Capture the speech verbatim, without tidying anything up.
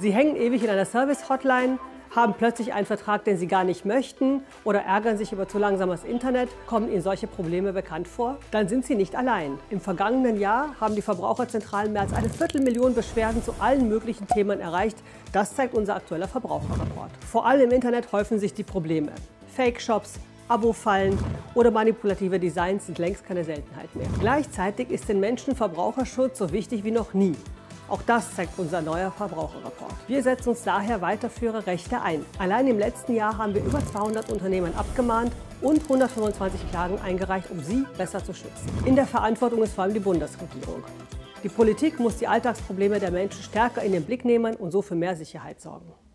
Sie hängen ewig in einer Service-Hotline, haben plötzlich einen Vertrag, den Sie gar nicht möchten oder ärgern sich über zu langsames Internet. Kommen Ihnen solche Probleme bekannt vor? Dann sind Sie nicht allein. Im vergangenen Jahr haben die Verbraucherzentralen mehr als eine Viertelmillion Beschwerden zu allen möglichen Themen erreicht. Das zeigt unser aktueller Verbraucherreport. Vor allem im Internet häufen sich die Probleme. Fake-Shops, Abo-Fallen oder manipulative Designs sind längst keine Seltenheit mehr. Gleichzeitig ist den Menschen Verbraucherschutz so wichtig wie noch nie. Auch das zeigt unser neuer Verbraucherreport. Wir setzen uns daher weiter für Ihre Rechte ein. Allein im letzten Jahr haben wir über zweihundert Unternehmen abgemahnt und hundertfünfundzwanzig Klagen eingereicht, um Sie besser zu schützen. In der Verantwortung ist vor allem die Bundesregierung. Die Politik muss die Alltagsprobleme der Menschen stärker in den Blick nehmen und so für mehr Sicherheit sorgen.